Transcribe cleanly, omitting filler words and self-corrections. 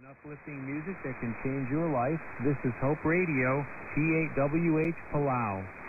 Uplifting music that can change your life. This is Hope Radio, P8WH Palau.